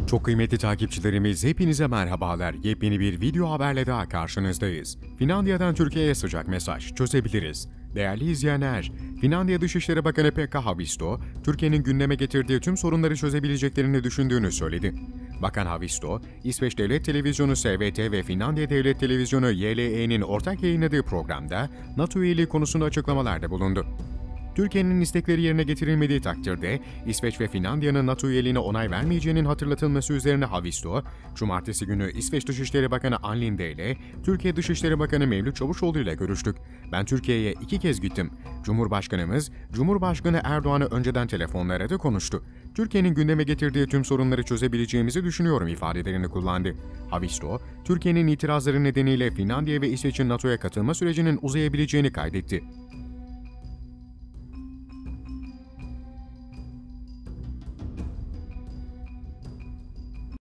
Çok kıymetli takipçilerimiz, hepinize merhabalar. Yepyeni bir video haberle daha karşınızdayız. Finlandiya'dan Türkiye'ye sıcak mesaj çözebiliriz. Değerli izleyenler, Finlandiya Dışişleri Bakanı Pekka Haavisto, Türkiye'nin gündeme getirdiği tüm sorunları çözebileceklerini düşündüğünü söyledi. Bakan Haavisto, İsveç Devlet Televizyonu SVT ve Finlandiya Devlet Televizyonu YLE'nin ortak yayınladığı programda NATO üyeliği konusunda açıklamalarda bulundu. Türkiye'nin istekleri yerine getirilmediği takdirde İsveç ve Finlandiya'nın NATO üyeliğine onay vermeyeceğinin hatırlatılması üzerine Haavisto, Cumartesi günü İsveç Dışişleri Bakanı Ann Linde ile Türkiye Dışişleri Bakanı Mevlüt Çavuşoğlu ile görüştük. Ben Türkiye'ye 2 kez gittim. Cumhurbaşkanı Erdoğan'ı önceden telefonla aradı, konuştu. Türkiye'nin gündeme getirdiği tüm sorunları çözebileceğimizi düşünüyorum ifadelerini kullandı. Haavisto, Türkiye'nin itirazları nedeniyle Finlandiya ve İsveç'in NATO'ya katılma sürecinin uzayabileceğini kaydetti.